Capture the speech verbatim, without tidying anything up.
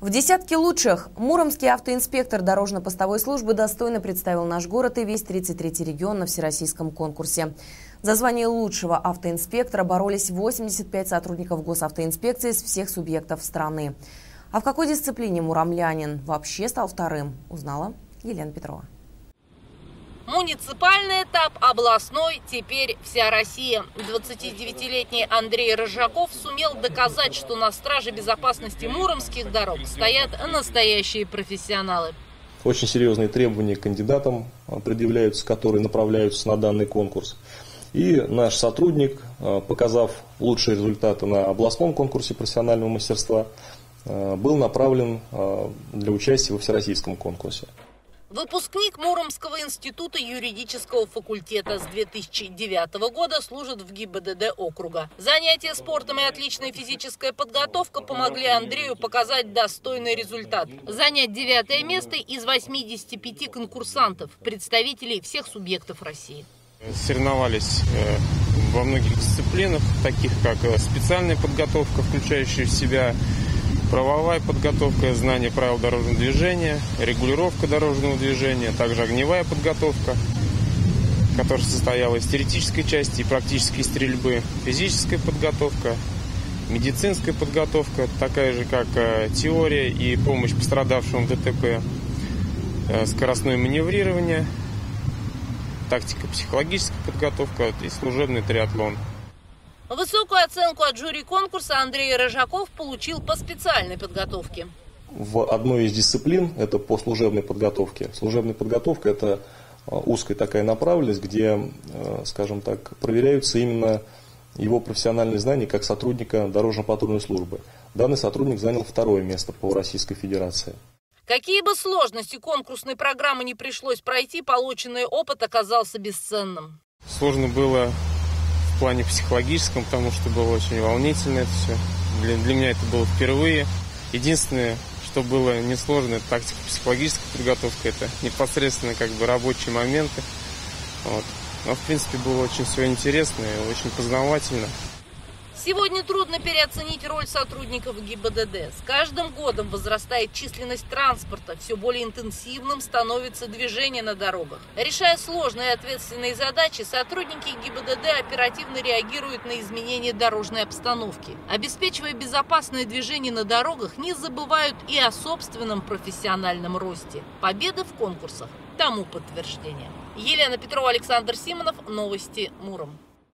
В десятке лучших муромский автоинспектор дорожно-постовой службы достойно представил наш город и весь тридцать третий регион на всероссийском конкурсе. За звание лучшего автоинспектора боролись восемьдесят пять сотрудников госавтоинспекции из всех субъектов страны. А в какой дисциплине муромлянин вообще стал вторым, узнала Елена Петрова. Муниципальный этап, областной, теперь вся Россия. двадцатидевятилетний Андрей Рыжаков сумел доказать, что на страже безопасности муромских дорог стоят настоящие профессионалы. Очень серьезные требования к кандидатам предъявляются, которые направляются на данный конкурс. И наш сотрудник, показав лучшие результаты на областном конкурсе профессионального мастерства, был направлен для участия во всероссийском конкурсе. Выпускник Муромского института юридического факультета с две тысячи девятого года служит в ГИБДД округа. Занятия спортом и отличная физическая подготовка помогли Андрею показать достойный результат. Занять девятое место из восьмидесяти пяти конкурсантов, представителей всех субъектов России. Соревновались во многих дисциплинах, таких как специальная подготовка, включающая в себя правовая подготовка, знание правил дорожного движения, регулировка дорожного движения, также огневая подготовка, которая состояла из теоретической части и практической стрельбы, физическая подготовка, медицинская подготовка, такая же как теория и помощь пострадавшим в ДТП, скоростное маневрирование, тактико-психологическая подготовка и служебный триатлон. Высокую оценку от жюри конкурса Андрей Рыжаков получил по специальной подготовке. В одной из дисциплин, это по служебной подготовке. Служебная подготовка – это узкая такая направленность, где, скажем так, проверяются именно его профессиональные знания как сотрудника дорожно-патрульной службы. Данный сотрудник занял второе место по Российской Федерации. Какие бы сложности конкурсной программы не пришлось пройти, полученный опыт оказался бесценным. Сложно было в плане психологическом, потому что было очень волнительно это все. Для, для меня это было впервые. Единственное, что было несложно, это тактико-психологическая подготовка, это непосредственно как бы рабочие моменты. Вот. Но в принципе было очень все интересно и очень познавательно. Сегодня трудно переоценить роль сотрудников ГИБДД. С каждым годом возрастает численность транспорта, все более интенсивным становится движение на дорогах. Решая сложные и ответственные задачи, сотрудники ГИБДД оперативно реагируют на изменения дорожной обстановки. Обеспечивая безопасное движение на дорогах, не забывают и о собственном профессиональном росте. Победы в конкурсах тому подтверждение. Елена Петрова, Александр Симонов. Новости Муром.